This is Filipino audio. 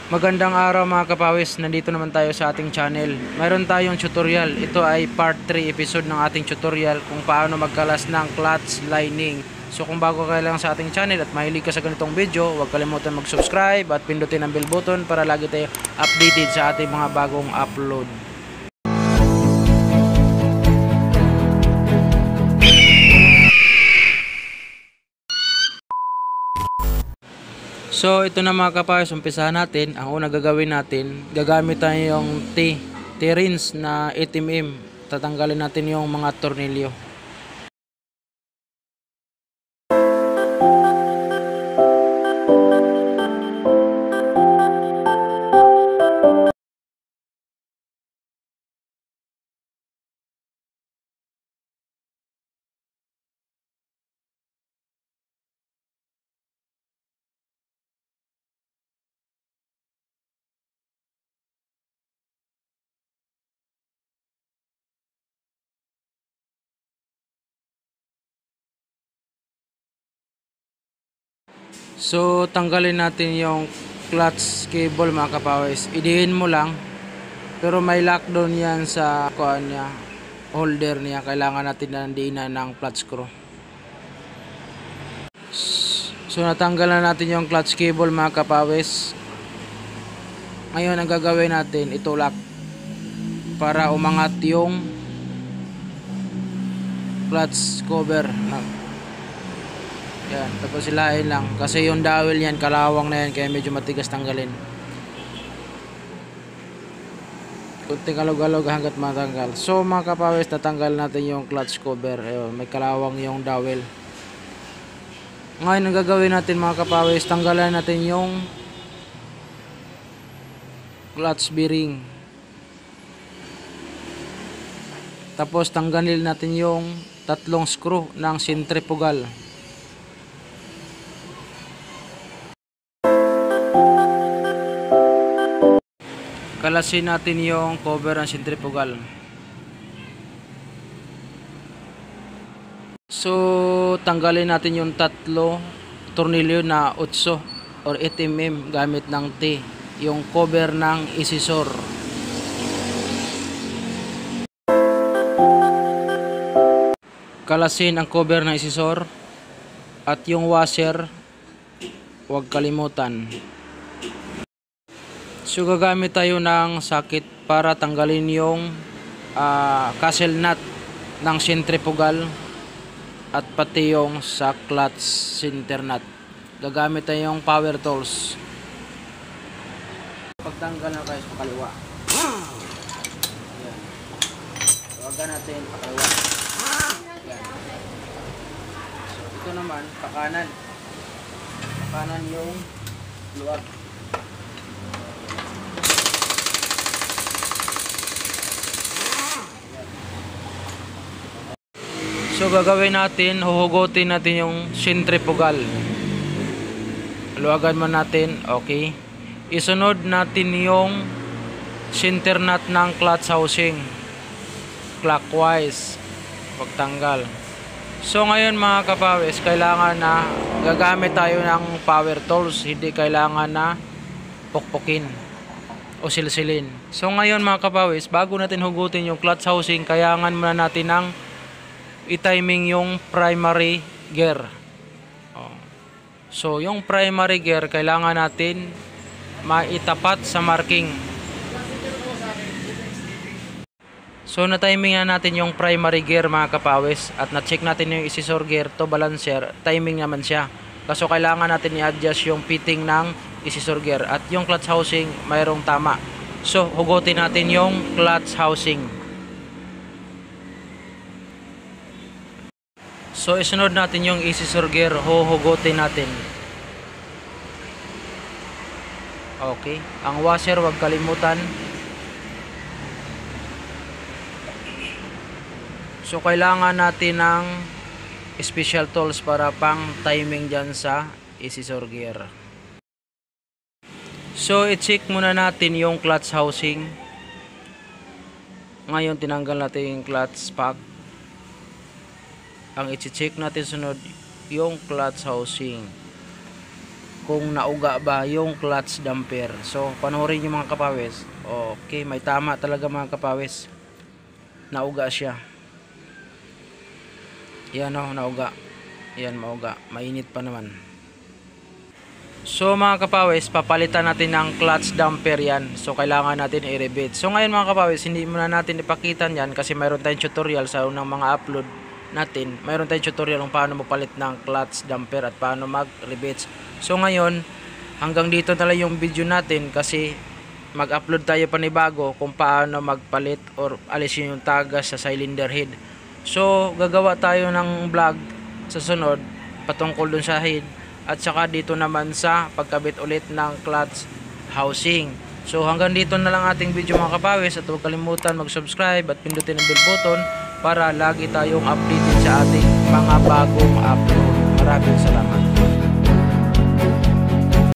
Magandang araw mga kapawis, nandito naman tayo sa ating channel. Mayroon tayong tutorial. Ito ay part 3 episode ng ating tutorial kung paano magkalas ng clutch lining. So kung bago ka lang sa ating channel at mahilig ka sa ganitong video, huwag kalimutan mag-subscribe at pindutin ang bell button para lagi tayo updated sa ating mga bagong upload. So ito na mga kapayos, umpisahan natin. Ang una gagawin natin, gagamit tayo yung T-rings na 8mm. Tatanggalin natin yung mga tornilyo. So tanggalin natin yung clutch cable mga kapawis. Idiin mo lang, pero may lockdown yan sa kuan niya, holder niya. Kailangan natin nandiinan ng clutch screw. So natanggal na natin yung clutch cable mga kapawis. Ngayon ang gagawin natin, itulak para umangat yung clutch cover. Yan, tapos silain lang kasi yung dowel yan, kalawang na yan, kaya medyo matigas tanggalin. Kunting alog-alog hanggat matanggal. So mga kapawis, tatanggal natin yung clutch cover. Ayun, may kalawang yung dowel. Ngayon ang gagawin natin mga kapawis, tanggalan natin yung clutch bearing. Tapos tanggalin natin yung tatlong screw ng centrifugal. Kalasin natin yung cover ng centrifugal. So tanggalin natin yung tatlo tornilyo na 8 or 8mm gamit ng T, yung cover ng isisor. Kalasin ang cover ng isisor at yung washer, huwag kalimutan. So gagamit tayo ng sakit para tanggalin yung castle nut ng centrifugal at pati yung sa clutch center nut. Gagamit tayo yung power tools. Pagtanggal na kayo sa kaliwa. Ayan. Tawagan natin pakaliwa. Ayan. So ito naman pakanan. Pakanan yung luwag. So gagawin natin, huhugutin natin yung centrifugal. Luwagan man natin, okay. Isunod natin yung center nut ng clutch housing clockwise, pagtanggal. So ngayon mga kapawis, kailangan na gagamit tayo ng power tools, hindi kailangan na pukpukin o silsilin. So ngayon mga kapawis, bago natin hugutin yung clutch housing, kailangan muna natin ng i-timing yung primary gear. So yung primary gear kailangan natin maitapat sa marking. So na-timing na natin yung primary gear mga kapawis at na-check natin yung isisor gear to balancer, timing naman siya. Kaso kailangan natin i-adjust yung fitting ng isisor gear at yung clutch housing mayroong tama. So hugutin natin yung clutch housing. So isunod natin yung isisor gear, huhugutin natin. Okay, ang washer wag kalimutan. So kailangan natin ng special tools para pang timing dyan sa isisor gear. So i-check muna natin yung clutch housing. Ngayon tinanggal natin yung clutch pack. Ang i-check natin sunod yung clutch housing. kung nauga ba yung clutch damper. So panoorin nyo mga kapawis. Okay, may tama talaga mga kapawis, nauga siya. Yan o, nauga. Yan, mauga, mainit pa naman. So mga kapawis, papalitan natin ng clutch damper yan. So kailangan natin i-rebate. So ngayon mga kapawis, hindi muna natin ipakita yan kasi mayroon tayong tutorial sa unang mga upload natin. Mayroon tayong tutorial kung paano mapalit ng clutch damper at paano mag-rebate. So ngayon, hanggang dito na lang yung video natin kasi mag-upload tayo panibago kung paano magpalit or alisin yung tagas sa cylinder head. So gagawa tayo ng vlog sa sunod patungkol dun sa head at saka dito naman sa pagkabit ulit ng clutch housing. So hanggang dito na lang ating video mga kapawis, at huwag kalimutan mag-subscribe at pindutin ang bell button para lagi tayong updated sa ating mga bagong upload. Maraming salamat.